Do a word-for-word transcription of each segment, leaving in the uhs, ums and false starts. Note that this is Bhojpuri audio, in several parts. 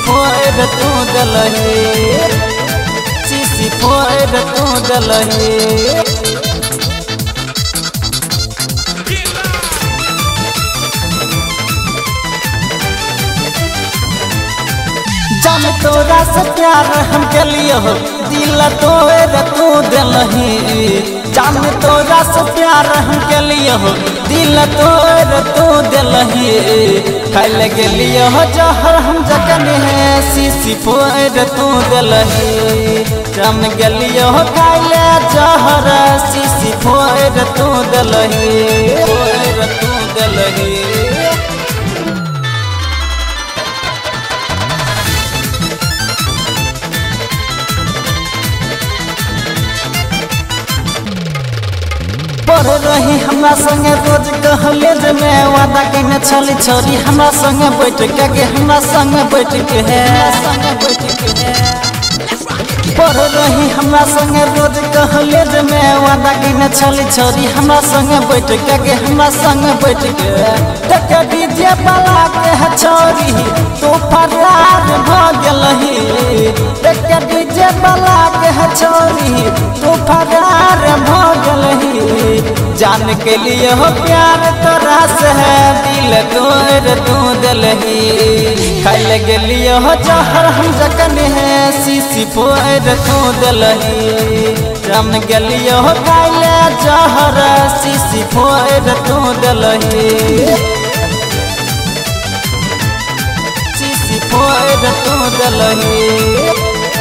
फोड़ तू दलही शीशी फोड़ तू दलही जान तोरा से प्यार हम के लिए हो दिल तोड़ तू दलही जान तोरा से प्यार हम के लिए हो दिल तोड़ तू दलही खाइले के लिए हो जहर हम जकन है शीशी फोड़ तू दलही जम के लिए हो खाइले जहर शीशी फोड़ तू दलही फोड़ तू दलही पढ़ रही हमरा संगे रोज कॉलेज में वादा कने छली छोरी हमरा संगे बैठ के हमरा संगे बैठ के है संगे बैठ के है पढ़ रही हमरा संगे रोज कॉलेज में वादा कने छली छोरी हमरा संगे बैठ के हमरा संगे बैठ के देख डीजे वाला के है छोरी तू फरार भ गेलही देख डीजे वाला के है छोरी तू फरार भ गेलही जान के लिए हो प्यार तोरा से है दिल तोड़ तू दलही खाइले के लिए हो जहर हम जकन है शीशी फोड़ तू दलही जम के लिए हो खाइले जहर शीशी फोड़ तू दलही शीशी फोड़ तू दलही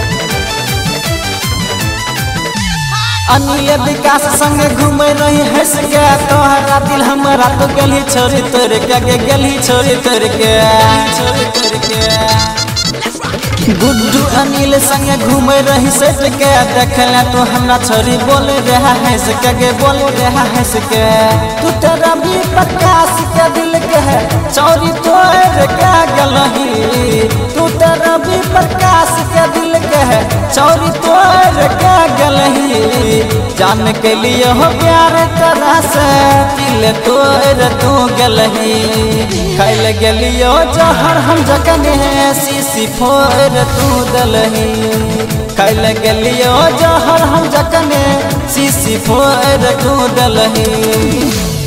अनिल विकास संग घूमे रही हंस के तोहरा दिल हमारा तो गली छोड़ी तोड़ के गली छोड़ी तोड़ के छोड़ी तोड़ के गुड्डू अनिल संगे घूमे रही सट के देखला तो हमरा छोरी बोल रहा हंस के बोल रहा हंस के तू तेरा भी प्रकाश के दिल के है चोरी तोड़ के गलही तू तेरा भी प्रकाश के दिल के है चोरी तोड़ के गलही जान के लिए हो प्यार तरह से दिल तोड़ तू गलही खाइले गेलियो जहर हम जकन है शीशी फोड़ तू दलही खाइले गेलियो जहर हम जकन शीशी फोड़ तू दलही।